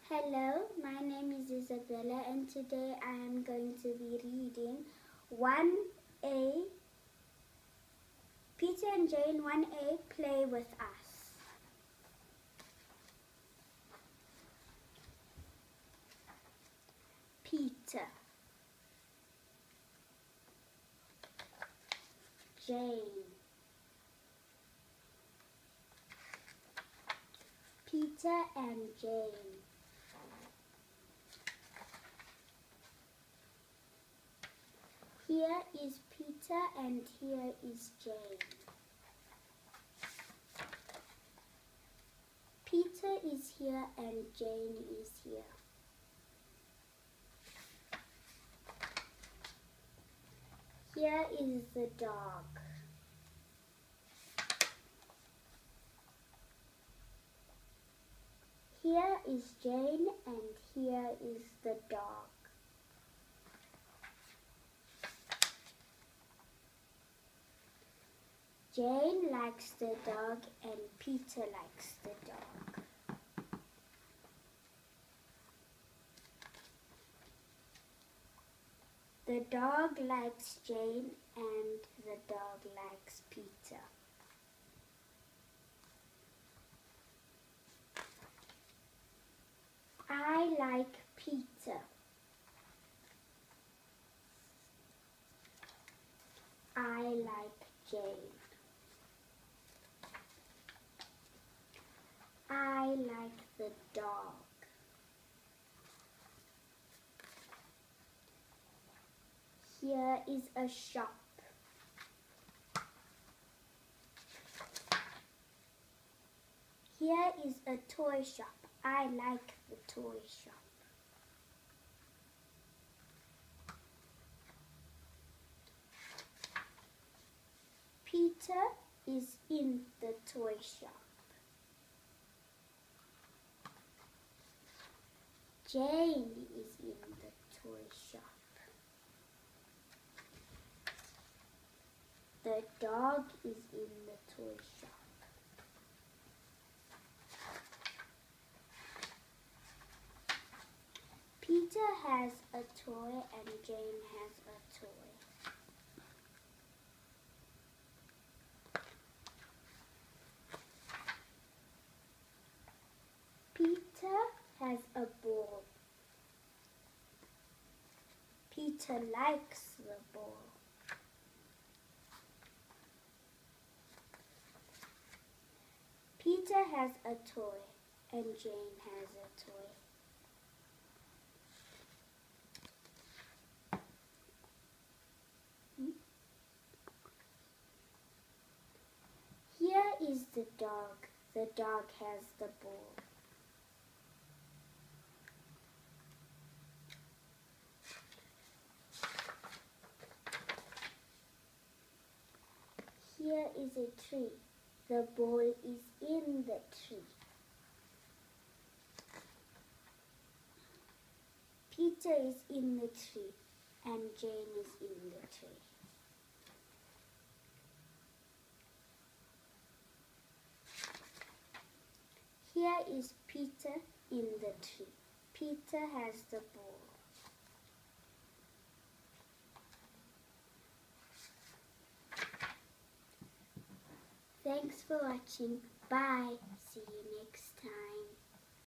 Hello, my name is Isabella and today I am going to be reading 1A, Peter and Jane 1A, Play with Us. Peter, Jane, Peter and Jane. Here is Peter and here is Jane. Peter is here and Jane is here. Here is the dog. Here is Jane and here is the dog. Jane likes the dog and Peter likes the dog. The dog likes Jane and the dog likes Peter. I like Peter. I like Jane. I like the dog. Here is a shop. Here is a toy shop. I like the toy shop. Peter is in the toy shop. Jane is in the toy shop. The dog is in the toy shop. Peter has a toy and Jane has a toy. Peter has a ball. Peter likes the ball. Peter has a toy and Jane has a toy. Here is the dog. The dog has the ball. Here is a tree. The ball is in the tree. Peter is in the tree and Jane is in the tree. Here is Peter in the tree. Peter has the ball. Thanks for watching. Bye. See you next time.